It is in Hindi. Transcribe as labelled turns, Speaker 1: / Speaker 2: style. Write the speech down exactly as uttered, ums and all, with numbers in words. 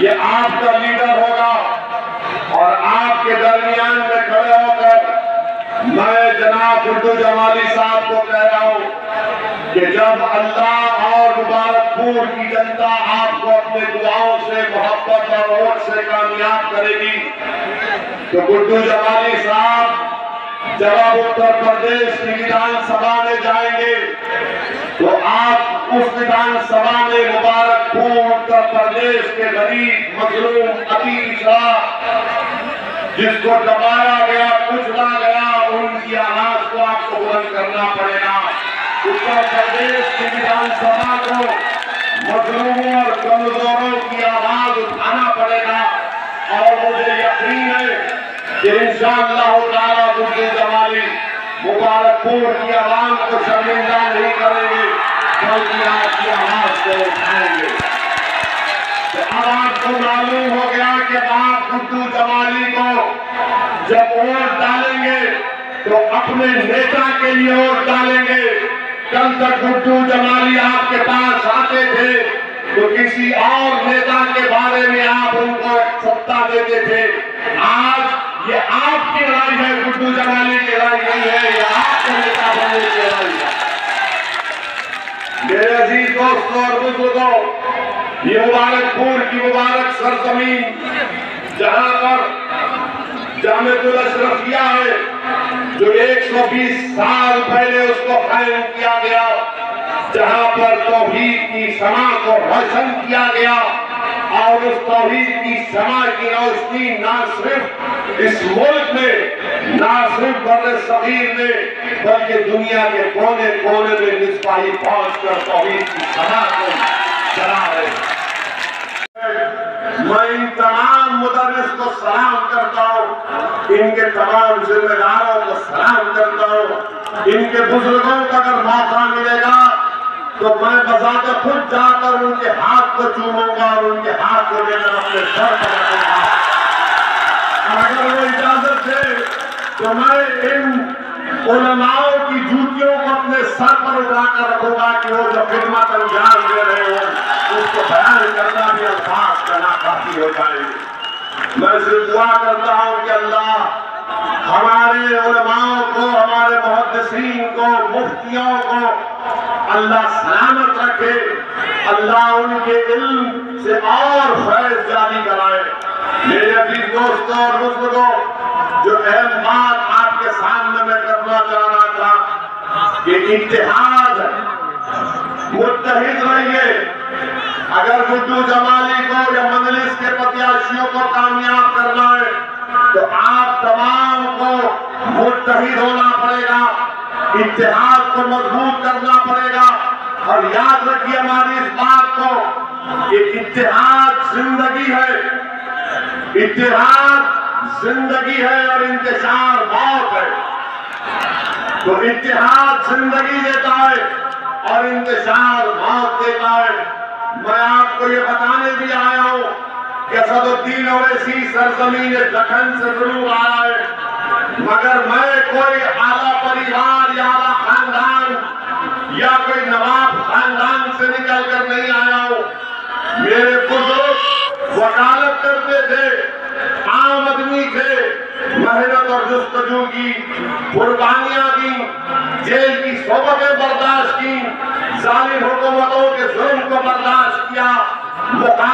Speaker 1: ये आपका लीडर होगा और आपके दरमियान में खड़े होकर मैं जनाब गुड्डू जमाली साहब को कह रहा हूं कि जब अल्लाह और मुबारकपुर की जनता आपको अपने दुआओं से, मोहब्बत और वोट से कामयाब करेगी तो गुड्डू जमाली साहब जब आप उत्तर प्रदेश की विधानसभा में जाएंगे तो आप उस विधानसभा में मुबारकपुर उत्तर प्रदेश के गरीब, मजलूम, अति पिछड़ा, जिसको दबाया गया, कुचला गया, उनकी आवाज को आपको बुलंद करना पड़ेगा। उत्तर प्रदेश की विधानसभा को मजलूमों और कमजोरों की आवाज उठाना पड़ेगा और मुझे यकीन है कि इंशाअल्लाह ताला गुड्डू जमाली मुबारकपुर की आवाम को शर्मिंदा नहीं करेंगे, बल्कि आपकी आवाज को उठाएंगे। तो अब आपको मालूम हो गया कि आप गुड्डू जमाली को जब वोट डालेंगे तो अपने नेता के लिए वोट डालेंगे। कल तक गुड्डू जमाली आपके पास आते थे तो किसी और नेता के बारे में आप उनको सत्ता देते थे। आज ये आपकी लड़ाई है, गुड्डू जमाली की लड़ाई नहीं है, ये आपके नेता बनने की लड़ाई है। मेरे अजीज दोस्तों और बुजुर्गों, ये मुबारकपुर की मुबारक सरजमीन जहां पर जामिअतुल अशरफिया है, जो एक सौ बीस साल पहले उसको कायम किया गया, जहां पर तौहीद की शमा को रोशन किया गया और उस तौहीद की शमा की रोशनी न सिर्फ इस मुल्क में, न सिर्फ बर्रे सगीर में, बल्कि दुनिया के कोने कोने में मिसबाही पहुंचकर तौहीद की शमा को जला है। मैं इन तमाम मुदर्रिस को सलाम करता हूँ, इनके तमाम जिम्मेदारों को सलाम करता हूँ। इनके बुजुर्गों को अगर मौका मिलेगा तो मैं बजाते खुद जाकर उनके हाथ को चूमूंगा और उनके हाथ को लेकर अपने सर पर रखूंगा। अगर वो इजाजत दे तो मैं इन उलमाओं की जूतियों को अपने सर पर उठाकर रखूंगा कि वो जो खिदमत अंजाम दे रहे हो उसको बयान करना भी अल्फाज करना काफी हो जाएगी। मैं सिर्फ दुआ करता हूँ कि अल्लाह हमारे उलमाओं को, हमारे मुहद्दिसीन को, मुफ्तियों को अल्लाह सलामत रखे, अल्लाह उनके इल्म से और फैज जारी कराए। मेरे अजीज दोस्तों और बुजुर्गों, जो अहम बात आपके सामने मैं करना चाह रहा था कि इत्तेहाद, मुत्तहिद रहिए। अगर गुड्डू जमाली को या मजलिस के प्रत्याशियों को कामयाब करना है तो आप तमाम को मुत्तहिद होना पड़ेगा, इत्तेहाद को मजबूत करना पड़ेगा। और याद रखिए हमारी इस बात को कि इत्तेहाद जिंदगी है, इत्तेहाद जिंदगी है और इंतशार मौत है। तो इत्तेहाद जिंदगी देता है और इंतशार मौत देता है। मैं आपको ये बताने भी आया हूं कि असदुद्दीन ओवैसी सरजमीन दखन से जरूर आया है, मगर मैं कोई आला परिवार या आला खानदान या कोई नवाब खानदान से निकल कर नहीं आया हूं। मेरे बुजुर्ग वकालत करते थे, आम आदमी थे, मेहनत और जुस्तजू की, कुर्बानियां दी, जेल की सोबतें बर्दाश्त की, जालिम हुकूमतों के जुल्म को बर्दाश्त किया,